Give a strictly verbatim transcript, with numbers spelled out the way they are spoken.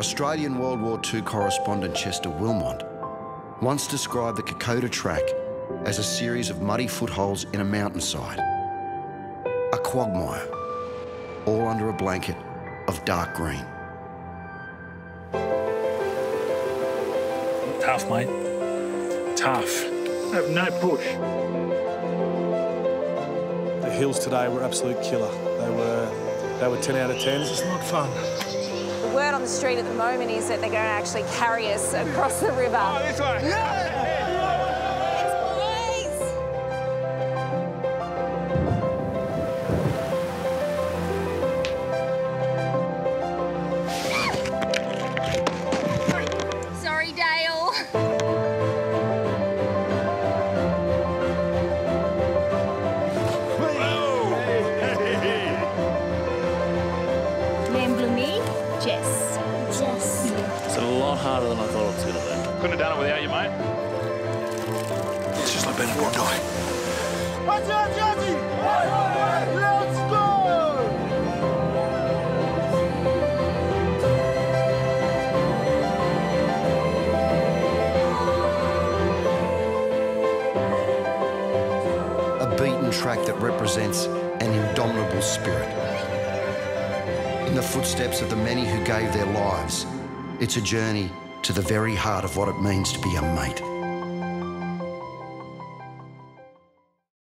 Australian World War Two correspondent Chester Wilmot once described the Kokoda Track as a series of muddy footholes in a mountainside, a quagmire, all under a blanket of dark green. Tough, mate. Tough. Have no push. The hills today were absolute killer. They were, they were ten out of ten. This is not fun. The word on the street at the moment is that they're going to actually carry us across the river. Oh, this way. Yeah. Sorry, Dale. Name Bloomy? Jess. Jess. It's a lot harder than I thought it was going to be. Couldn't have done it without you, mate. It's just like being a good guy. Watch out, Jesse! Let's go! A beaten track that represents an indomitable spirit. In the footsteps of the many who gave their lives, it's a journey to the very heart of what it means to be a mate.